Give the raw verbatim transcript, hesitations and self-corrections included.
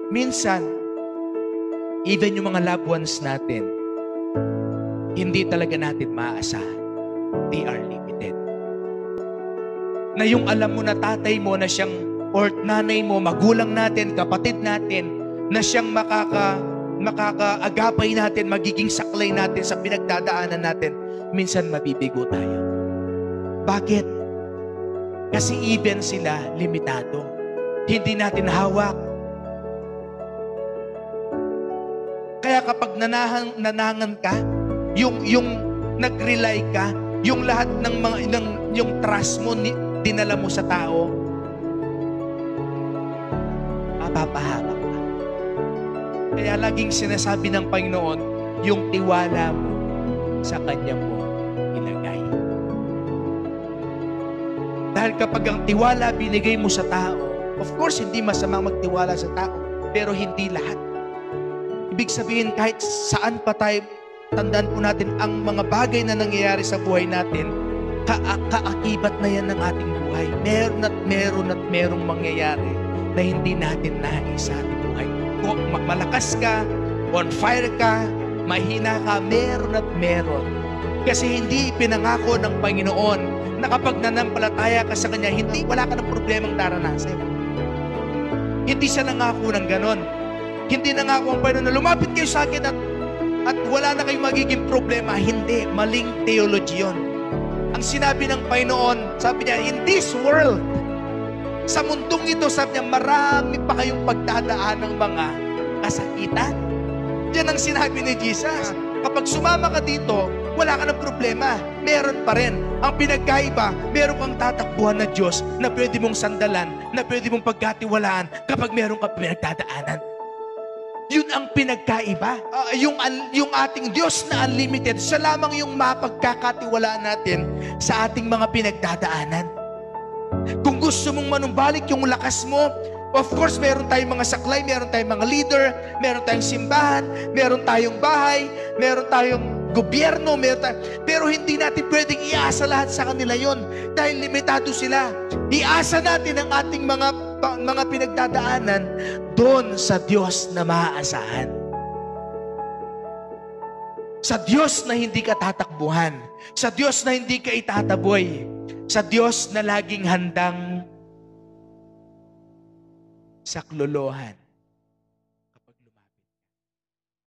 minsan, even yung mga loved ones natin, hindi talaga natin maaasahan. They are limited. Na yung alam mo na tatay mo na siyang, or nanay mo, magulang natin, kapatid natin, na siyang makaka, makakaagapay natin, magiging saklay natin sa pinagdadaanan natin, minsan mabibigo tayo. Bakit? Kasi even sila limitado. Hindi natin hawak. Kaya kapag nanahan, nanangan ka, yung, yung nag-rely ka, yung lahat ng mga, ng, yung trust mo, ni, dinala mo sa tao, mapapahamak ka. Kaya laging sinasabi ng Panginoon, yung tiwala mo sa Kanya mo ilagay. Dahil kapag ang tiwala binigay mo sa tao, of course, hindi masamang magtiwala sa tao, pero hindi lahat. Ibig sabihin, kahit saan pa tayo, tandaan po natin, ang mga bagay na nangyayari sa buhay natin, ka- kaakibat na yan ng ating buhay. Meron at meron at merong mangyayari na hindi natin nais sa ating buhay. Kung malakas ka, on fire ka, mahina ka, meron at meron. Kasi hindi pinangako ng Panginoon na kapag nanampalataya ka sa Kanya, hindi, wala ka ng problemang daranasin. Hindi siya nangako ng ganon. Hindi nangako ang Panginoon na lumapit kayo sa akin at, at wala na kayong magiging problema. Hindi, maling theology yun. Ang sinabi ng Panginoon, sabi niya, in this world, sa mundong ito, sabi niya, marami pa kayong pagdadaan ng mga kasakitan. Yan ang sinabi ni Jesus. Kapag sumama ka dito, wala ka ng problema. Meron pa rin. Ang pinagkaiba, meron kang tatakbuhan na Diyos na pwede mong sandalan, na pwede mong pagkatiwalaan kapag meron kang pinagdadaanan. Yun ang pinagkaiba. Uh, yung, yung ating Diyos na unlimited, siya lamang yung mapagkakatiwalaan natin sa ating mga pinagdadaanan. Kung gusto mong manumbalik yung lakas mo, of course, meron tayong mga saklay, meron tayong mga leader, meron tayong simbahan, meron tayong bahay, meron tayong gobyerno, meron tayong... pero hindi natin pwedeng iasa lahat sa kanila yon dahil limitado sila. Iasa natin ang ating mga, mga pinagdadaanan doon sa Diyos na maaasahan. Sa Diyos na hindi ka tatakbuhan, sa Diyos na hindi ka itataboy, sa Diyos na laging handang saklolohan.